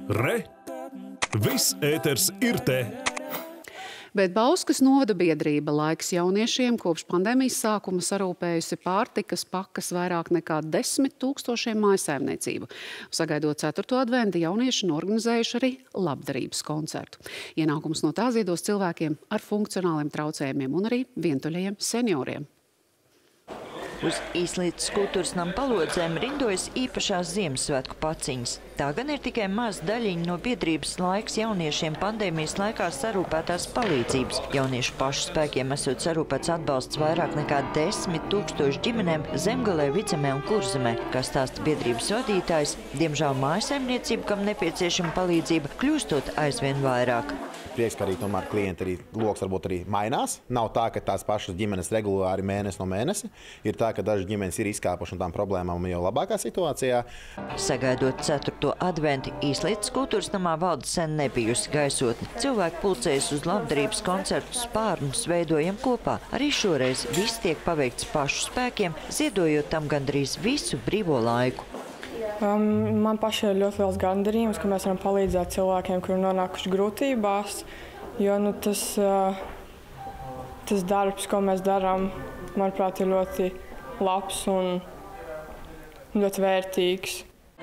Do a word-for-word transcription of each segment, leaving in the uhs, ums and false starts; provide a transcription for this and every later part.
Re! Viss ēters ir te! Bet Bauskas novada biedrība Laiks jauniešiem kopš pandēmijas sākuma sarūpējusi pārtikas pakas vairāk nekā desmit tūkstošiem mājsaimniecību. Sagaidot ceturto adventu, jaunieši norganizējuši arī labdarības koncertu. Ienākums no tā ziedos cilvēkiem ar funkcionāliem traucējumiem un arī vientuļajiem senioriem. Uz Īslītes kultūras nama palodzēm rindojas īpašās Ziemassvētku paciņas. Tā gan ir tikai maza daļiņa no biedrības Laiks jauniešiem pandēmijas laikā sarūpētās palīdzības. Jauniešu pašu spēkiem esot sarūpēts atbalsts vairāk nekā desmit tūkstoši ģimenēm Zemgalē, Vidzemē un Kurzemē. Kā stāsta biedrības vadītājs, diemžēl mājsaimniecība, kam nepieciešama palīdzība, kļūstot aizvien vairāk. Prieks, ka arī tomēr klienti arī loks varbūt arī mainās. Nav tā, ka tās pašas ģimenes regulāri mēnesi no mēnesi. Ir tā, ka dažas ģimenes ir izkāpuši no tām problēmām jau labākā situācijā. Sagaidot ceturto adventu, Īslītes kultūras namā valda sen nebijusi gaisotne. Cilvēki pulcējas uz labdarības koncertu spārnus veidojam kopā. Arī šoreiz viss tiek paveikts pašu spēkiem, ziedojot tam gandrīz visu brīvo laiku. Um, man pašai ir ļoti liels gandarījums, ka mēs varam palīdzēt cilvēkiem, kuri nonākuši grūtībās, jo nu, tas, uh, tas darbs, ko mēs darām, manuprāt, ir ļoti labs un ļoti vērtīgs.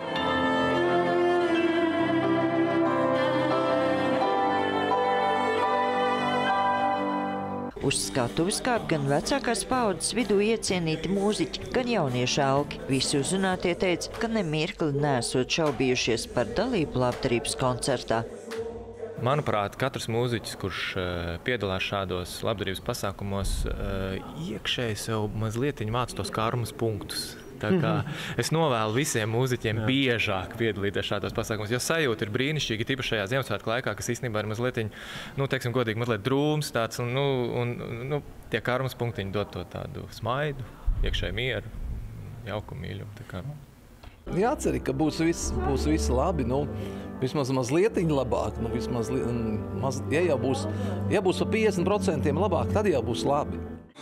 Uz skatuves kāp gan vecākās paaudzes vidū iecienīti mūziķi, gan jaunieši augi. Visi uzrunātie teica, ka nemirkli neesot šaubījušies par dalību labdarības koncertā. Manuprāt, katrs mūziķis, kurš piedalās šādos labdarības pasākumos, iekšēji sev mazliet māca tos karmas punktus. Tā kā es novēlu visiem mūziķiem Jā. biežāk piedalīties šādos pasākumos, jo sajūta ir brīnišķīga, tīpaši šajā Ziemassvētku laikā, kas īstenībā ir mazliet, nu, teiksim godīgi, mazliet drūms tāds, un, nu, un, nu, tie karmas punktiņi dod to tādu smaidu, iekšēju mieru, jauku mīļumu. Tā kā. Jācer, ka būs viss, būs viss labi, nu, vismaz mazliet labāk, nu, vismaz, maz, ja jau būs, ja būs pa piecdesmit procentiem labāk, tad jau būs labi.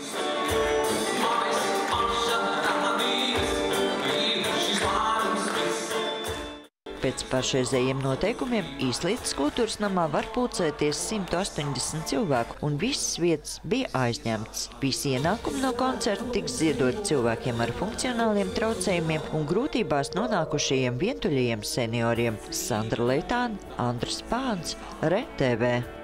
Pēc pašreizējiem noteikumiem Īslītes kultūras namā var pulcēties simt astoņdesmit cilvēku, un visas vietas bija aizņemtas. Visi ienākumi no koncerta tiks ziedot cilvēkiem ar funkcionāliem traucējumiem un grūtībās nonākušajiem vientuļajiem senioriem. Sandra Leitāne, Andris Pāns, Re T V.